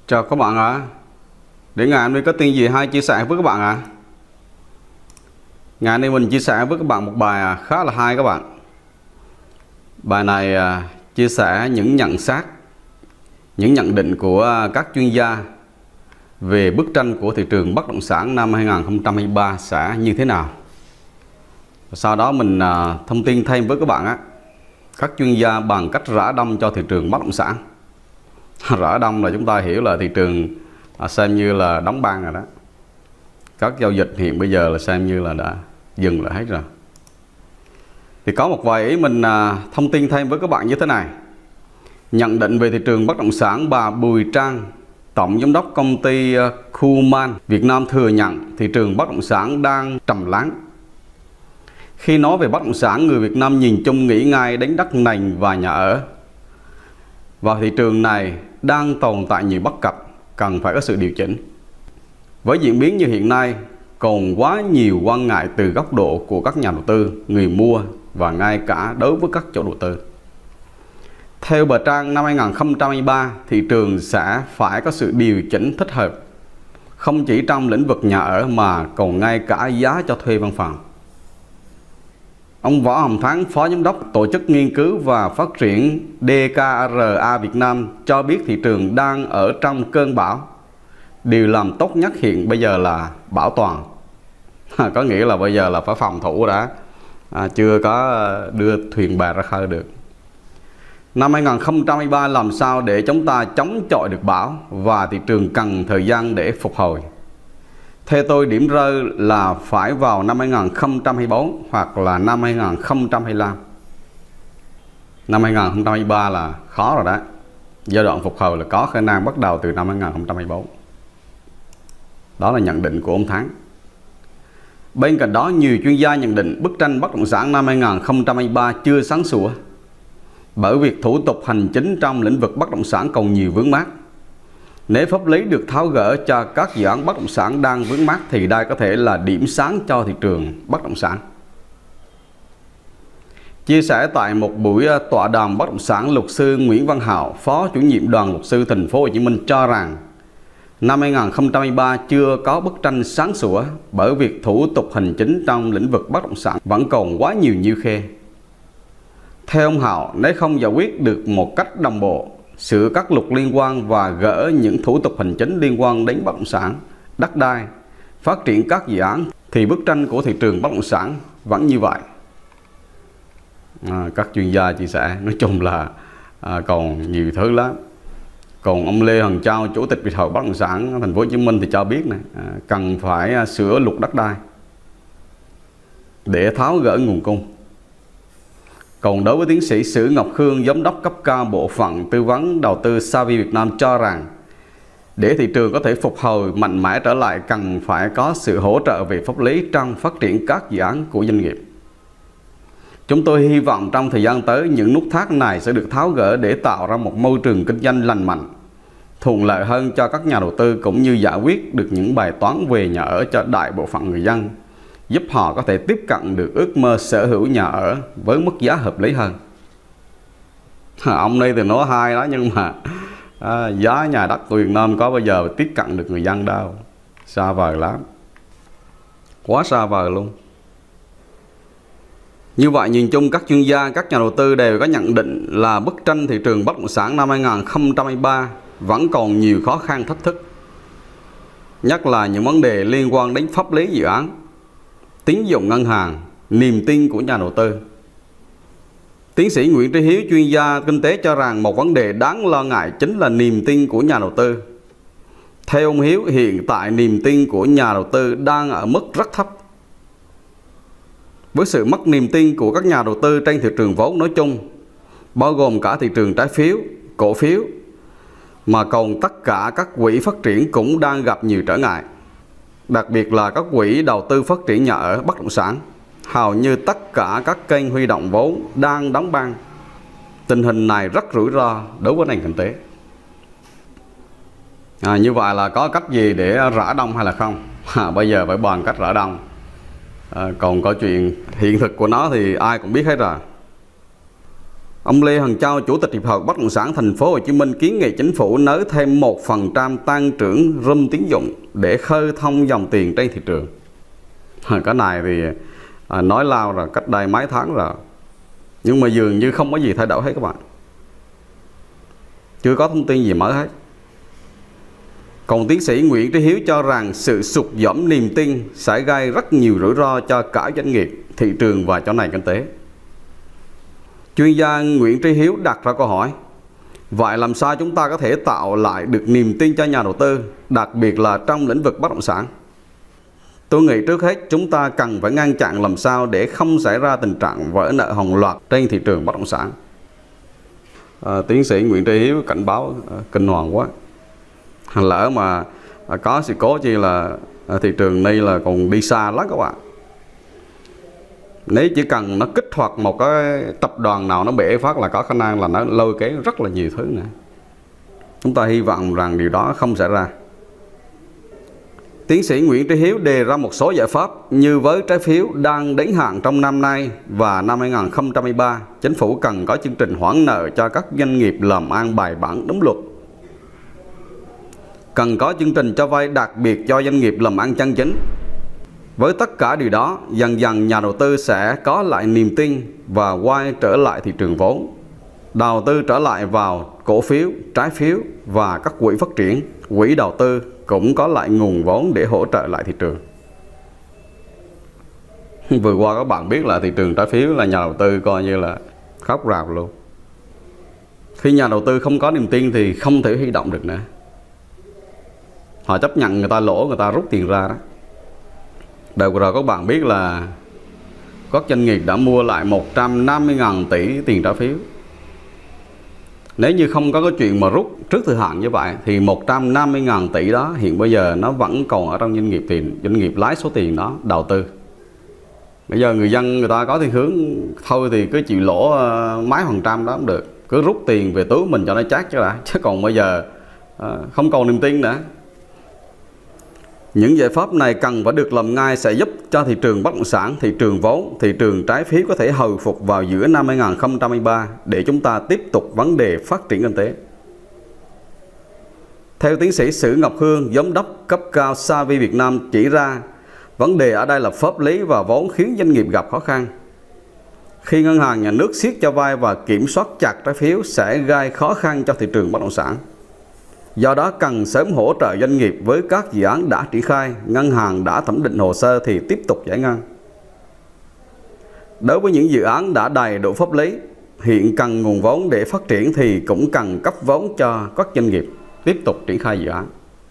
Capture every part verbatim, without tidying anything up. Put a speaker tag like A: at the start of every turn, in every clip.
A: Chào các bạn ạ. À. Để ngày hôm nay có tin gì hay chia sẻ với các bạn ạ. À. Ngày hôm nay mình chia sẻ với các bạn một bài khá là hay các bạn. Bài này à, chia sẻ những nhận xét, những nhận định của các chuyên gia về bức tranh của thị trường bất động sản năm hai nghìn không trăm hai mươi ba sẽ như thế nào. Sau đó mình à, thông tin thêm với các bạn á, các chuyên gia bằng cách rã đông cho thị trường bất động sản. Rã đông là chúng ta hiểu là thị trường à, xem như là đóng băng rồi đó. Các giao dịch hiện bây giờ là xem như là đã dừng lại hết rồi. Thì có một vài ý mình à, thông tin thêm với các bạn như thế này. Nhận định về thị trường bất động sản, bà Bùi Trang, Tổng Giám đốc công ty Kuman Việt Nam thừa nhận thị trường bất động sản đang trầm lắng. Khi nói về bất động sản, người Việt Nam nhìn chung nghĩ ngay đến đất nền và nhà ở. Và thị trường này đang tồn tại nhiều bất cập, cần phải có sự điều chỉnh. Với diễn biến như hiện nay, còn quá nhiều quan ngại từ góc độ của các nhà đầu tư, người mua và ngay cả đối với các chủ đầu tư. Theo bà Trang, năm hai nghìn không trăm hai mươi ba, thị trường sẽ phải có sự điều chỉnh thích hợp, không chỉ trong lĩnh vực nhà ở mà còn ngay cả giá cho thuê văn phòng. Ông Võ Hồng Thắng, Phó Giám đốc Tổ chức Nghiên cứu và Phát triển đê ca rờ a Việt Nam cho biết thị trường đang ở trong cơn bão. Điều làm tốt nhất hiện bây giờ là bảo toàn. Có nghĩa là bây giờ là phải phòng thủ đã, à, chưa có đưa thuyền bè ra khơi được. Năm hai nghìn không trăm hai mươi ba làm sao để chúng ta chống chọi được bão và thị trường cần thời gian để phục hồi. Theo tôi, điểm rơi là phải vào năm hai nghìn không trăm hai mươi tư hoặc là năm hai nghìn không trăm hai mươi lăm. Năm hai nghìn không trăm hai mươi ba là khó rồi đó. Giai đoạn phục hồi là có khả năng bắt đầu từ năm hai nghìn không trăm hai mươi tư. Đó là nhận định của ông Thắng. Bên cạnh đó, nhiều chuyên gia nhận định bức tranh bất động sản năm hai nghìn không trăm hai mươi ba chưa sáng sủa, bởi việc thủ tục hành chính trong lĩnh vực bất động sản còn nhiều vướng mắc. Nếu pháp lý được tháo gỡ cho các dự án bất động sản đang vướng mắc thì đây có thể là điểm sáng cho thị trường bất động sản. Chia sẻ tại một buổi tọa đàm bất động sản, luật sư Nguyễn Văn Hạo, Phó Chủ nhiệm Đoàn Luật sư Thành phố Hồ Chí Minh cho rằng năm hai nghìn không trăm hai mươi ba chưa có bức tranh sáng sủa bởi việc thủ tục hành chính trong lĩnh vực bất động sản vẫn còn quá nhiều nhiêu khê. Theo ông Hạo, nếu không giải quyết được một cách đồng bộ, sửa các luật liên quan và gỡ những thủ tục hành chính liên quan đến bất động sản, đất đai, phát triển các dự án thì bức tranh của thị trường bất động sản vẫn như vậy. À, các chuyên gia chia sẻ, nói chung là à, còn nhiều thứ lắm. Còn ông Lê Hồng Châu, Chủ tịch Hiệp hội Bất động sản Thành phố Hồ Chí Minh thì cho biết này, à, cần phải sửa luật đất đai để tháo gỡ nguồn cung. Còn đối với tiến sĩ Sử Ngọc Khương, Giám đốc cấp cao Bộ phận Tư vấn Đầu tư Savvy Việt Nam cho rằng để thị trường có thể phục hồi mạnh mẽ trở lại cần phải có sự hỗ trợ về pháp lý trong phát triển các dự án của doanh nghiệp. Chúng tôi hy vọng trong thời gian tới những nút thắt này sẽ được tháo gỡ để tạo ra một môi trường kinh doanh lành mạnh, thuận lợi hơn cho các nhà đầu tư cũng như giải quyết được những bài toán về nhà ở cho đại bộ phận người dân, giúp họ có thể tiếp cận được ước mơ sở hữu nhà ở với mức giá hợp lý hơn. Ông đây thì nói hay đó, nhưng mà à, giá nhà đất của Việt Nam có bao giờ tiếp cận được người dân đâu, xa vời lắm, quá xa vời luôn. Như vậy nhìn chung các chuyên gia, các nhà đầu tư đều có nhận định là bức tranh thị trường bất động sản năm hai nghìn không trăm hai mươi ba vẫn còn nhiều khó khăn thách thức, nhất là những vấn đề liên quan đến pháp lý dự án, tín dụng ngân hàng, niềm tin của nhà đầu tư. Tiến sĩ Nguyễn Trí Hiếu, chuyên gia kinh tế cho rằng một vấn đề đáng lo ngại chính là niềm tin của nhà đầu tư. Theo ông Hiếu, hiện tại niềm tin của nhà đầu tư đang ở mức rất thấp. Với sự mất niềm tin của các nhà đầu tư trên thị trường vốn nói chung, bao gồm cả thị trường trái phiếu, cổ phiếu, mà còn tất cả các quỹ phát triển cũng đang gặp nhiều trở ngại. Đặc biệt là các quỹ đầu tư phát triển nhà ở bất động sản, hầu như tất cả các kênh huy động vốn đang đóng băng. Tình hình này rất rủi ro đối với nền kinh tế. À, như vậy là có cách gì để rã đông hay là không? À, bây giờ phải bàn cách rã đông. À, còn có chuyện hiện thực của nó thì ai cũng biết hết rồi. Ông Lê Hằng Châu, Chủ tịch Hiệp hội Bất động sản Thành phố Hồ Chí Minh kiến nghị chính phủ nới thêm một phần trăm tăng trưởng room tín dụng để khơi thông dòng tiền trên thị trường. Cái này thì à, nói lao rồi, cách đây mấy tháng rồi, nhưng mà dường như không có gì thay đổi hết các bạn. Chưa có thông tin gì mới hết. Còn tiến sĩ Nguyễn Trí Hiếu cho rằng sự sụt giảm niềm tin sẽ gây rất nhiều rủi ro cho cả doanh nghiệp, thị trường và cho nền kinh tế. Chuyên gia Nguyễn Trí Hiếu đặt ra câu hỏi: vậy làm sao chúng ta có thể tạo lại được niềm tin cho nhà đầu tư, đặc biệt là trong lĩnh vực bất động sản? Tôi nghĩ trước hết chúng ta cần phải ngăn chặn làm sao để không xảy ra tình trạng vỡ nợ hàng loạt trên thị trường bất động sản. À, tiến sĩ Nguyễn Trí Hiếu cảnh báo à, kinh hoàng quá. Lỡ mà à, có sự cố chi là à, thị trường này là còn đi xa lắm các bạn. Nếu chỉ cần nó kích hoạt một cái tập đoàn nào nó bể phát là có khả năng là nó lôi kéo rất là nhiều thứ nữa. Chúng ta hy vọng rằng điều đó không xảy ra. Tiến sĩ Nguyễn Trí Hiếu đề ra một số giải pháp như với trái phiếu đang đến hạn trong năm nay và năm hai nghìn không trăm hai mươi ba, chính phủ cần có chương trình hoãn nợ cho các doanh nghiệp làm ăn bài bản đúng luật. Cần có chương trình cho vay đặc biệt cho doanh nghiệp làm ăn chân chính. Với tất cả điều đó, dần dần nhà đầu tư sẽ có lại niềm tin và quay trở lại thị trường vốn, đầu tư trở lại vào cổ phiếu, trái phiếu và các quỹ phát triển, quỹ đầu tư cũng có lại nguồn vốn để hỗ trợ lại thị trường. Vừa qua các bạn biết là thị trường trái phiếu là nhà đầu tư coi như là khóc rào luôn. Khi nhà đầu tư không có niềm tin thì không thể huy động được nữa. Họ chấp nhận người ta lỗ, người ta rút tiền ra đó. Đợt vừa rồi các bạn biết là các doanh nghiệp đã mua lại một trăm năm mươi nghìn tỷ tiền trái phiếu. Nếu như không có cái chuyện mà rút trước thời hạn như vậy thì một trăm năm mươi nghìn tỷ đó hiện bây giờ nó vẫn còn ở trong doanh nghiệp, tiền doanh nghiệp lái số tiền đó đầu tư. Bây giờ người dân người ta có thiên hướng thôi thì cứ chịu lỗ mấy phần trăm đó cũng được, cứ rút tiền về túi mình cho nó chắc chứ đã, chứ còn bây giờ không còn niềm tin nữa. Những giải pháp này cần phải được làm ngay sẽ giúp cho thị trường bất động sản, thị trường vốn, thị trường trái phiếu có thể hồi phục vào giữa năm hai nghìn không trăm hai mươi ba để chúng ta tiếp tục vấn đề phát triển kinh tế. Theo tiến sĩ Sử Ngọc Hương, giám đốc cấp cao Savvy Việt Nam chỉ ra, vấn đề ở đây là pháp lý và vốn khiến doanh nghiệp gặp khó khăn. Khi ngân hàng nhà nước siết cho vay và kiểm soát chặt trái phiếu sẽ gây khó khăn cho thị trường bất động sản. Do đó cần sớm hỗ trợ doanh nghiệp với các dự án đã triển khai, ngân hàng đã thẩm định hồ sơ thì tiếp tục giải ngân. Đối với những dự án đã đầy đủ pháp lý, hiện cần nguồn vốn để phát triển thì cũng cần cấp vốn cho các doanh nghiệp tiếp tục triển khai dự án.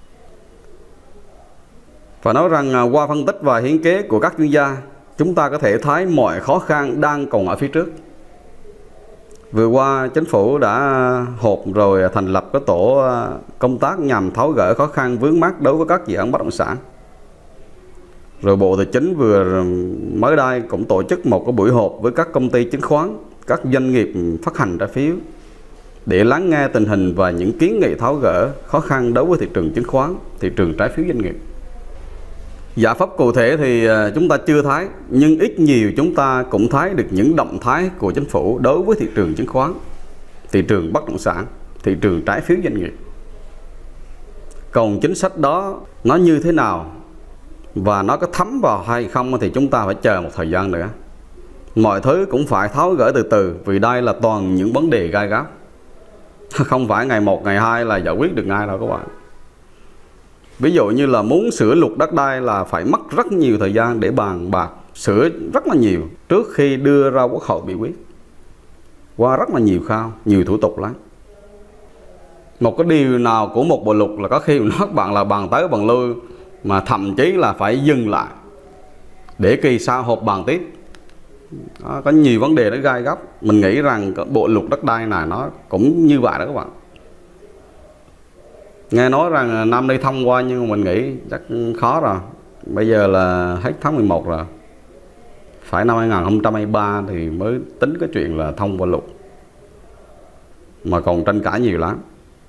A: Phải nói rằng qua phân tích và hiến kế của các chuyên gia, chúng ta có thể thấy mọi khó khăn đang còn ở phía trước. Vừa qua chính phủ đã họp rồi thành lập cái tổ công tác nhằm tháo gỡ khó khăn vướng mắc đối với các dự án bất động sản. Rồi Bộ Tài chính vừa mới đây cũng tổ chức một cái buổi họp với các công ty chứng khoán, các doanh nghiệp phát hành trái phiếu để lắng nghe tình hình và những kiến nghị tháo gỡ khó khăn đối với thị trường chứng khoán, thị trường trái phiếu doanh nghiệp. Giải pháp cụ thể thì chúng ta chưa thấy, nhưng ít nhiều chúng ta cũng thấy được những động thái của chính phủ đối với thị trường chứng khoán, thị trường bất động sản, thị trường trái phiếu doanh nghiệp. Còn chính sách đó nó như thế nào và nó có thấm vào hay không thì chúng ta phải chờ một thời gian nữa. Mọi thứ cũng phải tháo gỡ từ từ vì đây là toàn những vấn đề gai góc. Không phải ngày một, ngày hai là giải quyết được ngay đâu các bạn. Ví dụ như là muốn sửa luật đất đai là phải mất rất nhiều thời gian để bàn bạc, sửa rất là nhiều trước khi đưa ra Quốc hội biểu quyết. Qua rất là nhiều khâu, nhiều thủ tục lắm. Một cái điều nào của một bộ luật là có khi nó bạn là bàn tới bàn lui, mà thậm chí là phải dừng lại để kỳ sau họp bàn tiếp. Đó, có nhiều vấn đề nó gai góc. Mình nghĩ rằng cái bộ luật đất đai này nó cũng như vậy đó các bạn. Nghe nói rằng năm nay thông qua nhưng mà mình nghĩ chắc khó rồi. Bây giờ là hết tháng mười một rồi, phải năm hai nghìn không trăm hai mươi ba thì mới tính cái chuyện là thông qua luật, mà còn tranh cãi nhiều lắm.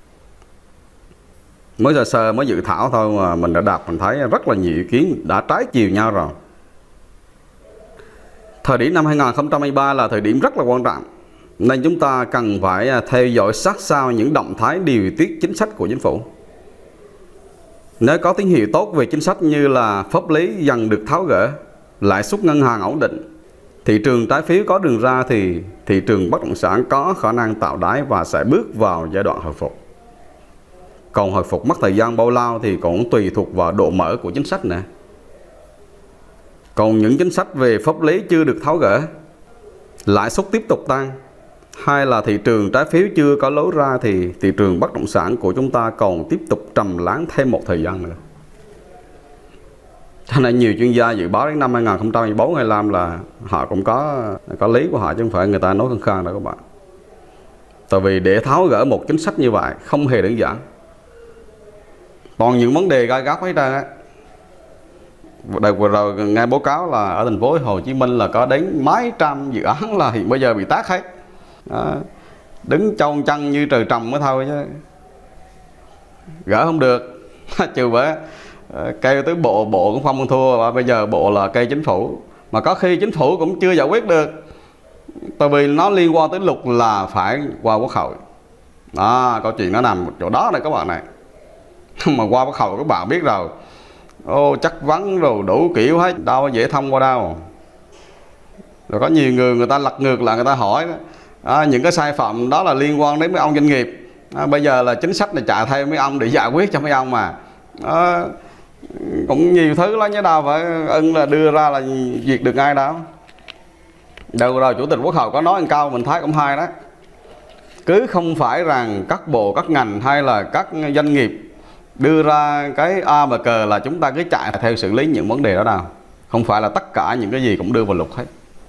A: Mới sơ sơ mới dự thảo thôi mà mình đã đọc, mình thấy rất là nhiều ý kiến đã trái chiều nhau rồi. Thời điểm năm hai nghìn không trăm hai mươi ba là thời điểm rất là quan trọng. Nên chúng ta cần phải theo dõi sát sao những động thái điều tiết chính sách của chính phủ. Nếu có tín hiệu tốt về chính sách như là pháp lý dần được tháo gỡ, lãi suất ngân hàng ổn định, thị trường trái phiếu có đường ra, thì thị trường bất động sản có khả năng tạo đáy và sẽ bước vào giai đoạn hồi phục. Còn hồi phục mất thời gian bao lâu thì cũng tùy thuộc vào độ mở của chính sách nữa. Còn những chính sách về pháp lý chưa được tháo gỡ, lãi suất tiếp tục tăng, hay là thị trường trái phiếu chưa có lối ra, thì thị trường bất động sản của chúng ta còn tiếp tục trầm lắng thêm một thời gian nữa. Cho nên nhiều chuyên gia dự báo đến năm hai nghìn không trăm hai mươi bốn hai mươi lăm là họ cũng có có lý của họ, chứ không phải người ta nói khăng khăng đâu các bạn. Tại vì để tháo gỡ một chính sách như vậy không hề đơn giản. Toàn những vấn đề gai góc hết trơn á. Đợt vừa rồi nghe báo cáo là ở thành phố Hồ Chí Minh là có đến mấy trăm dự án là hiện bây giờ bị tát hết. Đó. Đứng chôn chân như trời trồng mới thôi chứ gỡ không được. Trừ bởi kêu tới bộ, bộ cũng không thua, và bây giờ bộ là cây chính phủ, mà có khi chính phủ cũng chưa giải quyết được, tại vì nó liên quan tới luật là phải qua quốc hội. Đó, câu chuyện nó nằm một chỗ đó này các bạn này. Mà qua quốc hội các bạn biết rồi, ô chắc vấn rồi đủ kiểu hết, đâu dễ thông qua đâu. Rồi có nhiều người người ta lật ngược lại, người ta hỏi đó, à, những cái sai phạm đó là liên quan đến mấy ông doanh nghiệp. À, bây giờ là chính sách này chạy theo mấy ông để giải quyết cho mấy ông mà. À, cũng nhiều thứ lắm chứ đâu phải ưng là đưa ra là duyệt được ngay đâu. Đâu rồi Chủ tịch Quốc hội có nói một câu mình thấy cũng hay đó. Cứ không phải rằng các bộ, các ngành hay là các doanh nghiệp đưa ra cái A và cờ là chúng ta cứ chạy theo xử lý những vấn đề đó đâu. Không phải là tất cả những cái gì cũng đưa vào luật hết.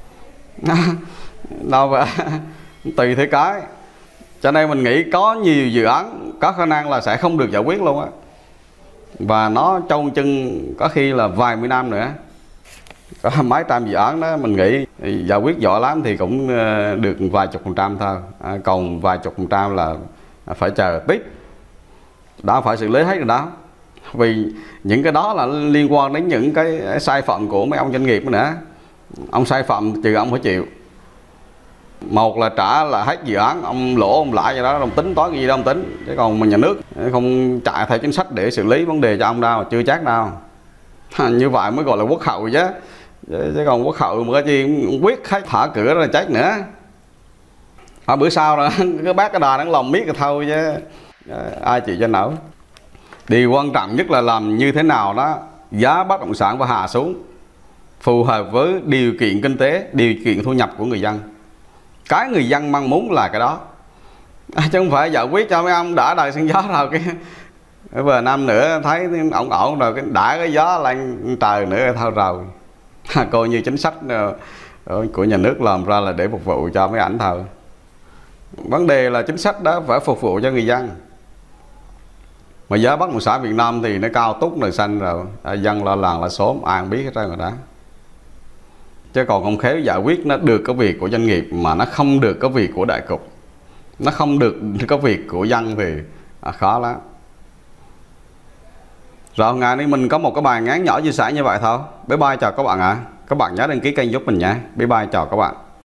A: Đâu vậy. Tùy thế cái. Cho nên mình nghĩ có nhiều dự án có khả năng là sẽ không được giải quyết luôn á. Và nó trâu chân có khi là vài mươi năm nữa. Có mấy trăm dự án đó mình nghĩ giải quyết giỏi lắm thì cũng được vài chục phần trăm thôi. À, còn vài chục phần trăm là phải chờ tiếp. Đã phải xử lý hết rồi đó. Vì những cái đó là liên quan đến những cái sai phạm của mấy ông doanh nghiệp nữa. Ông sai phạm trừ ông phải chịu. Một là trả là hết dự án, ông lỗ ông lãi cho đó, ông tính toán cái gì đó ông tính. Chứ còn mà nhà nước không chạy theo chính sách để xử lý vấn đề cho ông đâu, chưa chắc đâu. Như vậy mới gọi là quốc hậu chứ. Chứ còn quốc hậu mà cái gì quyết hết thả cửa rồi chết nữa. À, bữa sau rồi cái bác cái đà nó lòng miết rồi thôi chứ ai chịu cho nổi. Điều quan trọng nhất là làm như thế nào đó giá bất động sản phải hạ xuống phù hợp với điều kiện kinh tế, điều kiện thu nhập của người dân. Cái người dân mong muốn là cái đó, à, chứ không phải giải quyết cho mấy ông đã đời sân gió rồi cái vừa năm nữa thấy ổn ổn rồi cái đã cái gió lên trời nữa thôi rồi. À, coi như chính sách của nhà nước làm ra là để phục vụ cho mấy ảnh thôi. Vấn đề là chính sách đó phải phục vụ cho người dân. Mà giá bất động sản Việt Nam thì nó cao túc nồi xanh rồi, à, dân lo làng lo xóm ai không biết hết trơn rồi đó. Chứ còn không khéo giải quyết nó được cái việc của doanh nghiệp mà nó không được cái việc của đại cục, nó không được cái việc của dân thì à, khó lắm. Rồi ngày nay mình có một cái bài ngắn nhỏ chia sẻ như vậy thôi. Bye bye chào các bạn ạ. À. Các bạn nhớ đăng ký kênh giúp mình nhé. Bye bye chào các bạn.